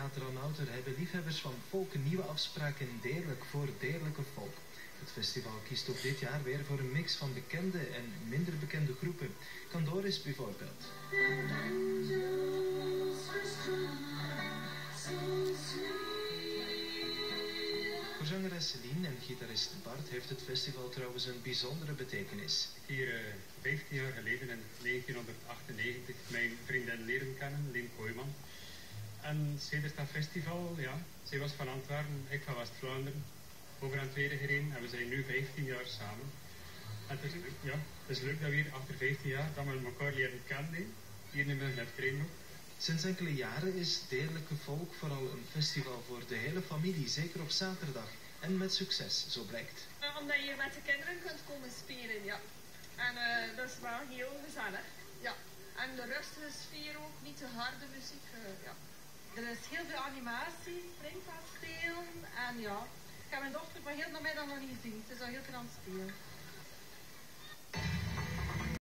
Theater Anouter hebben liefhebbers van folk een nieuwe afspraak in Deerlijk voor Deerlijke Folk. Het festival kiest ook dit jaar weer voor een mix van bekende en minder bekende groepen. Candoris bijvoorbeeld. Voor zangeres Celine en gitarist Bart heeft het festival trouwens een bijzondere betekenis. Ik hier 15 jaar geleden in 1998 mijn vriendin leren kennen, Lien Kooijman. En sinds dat festival, ja, zij was van Antwerpen, ik van West-Vlaanderen, over aan het tweede gereden en we zijn nu 15 jaar samen. En het is leuk dat we hier achter 15 jaar dat we elkaar leren kennen, hier nu met trainen ook. Sinds enkele jaren is Deerlijke Folk vooral een festival voor de hele familie, zeker op zaterdag. En met succes, zo blijkt. Omdat je met de kinderen kunt komen spelen, ja. En dat is wel heel gezellig, ja. En de rustige sfeer ook, niet te harde muziek, ja. Er is heel veel animatie, springveld spelen en ja. Ik heb mijn dochter van heel de middag nog niet gezien, het is al heel veel aan het spelen.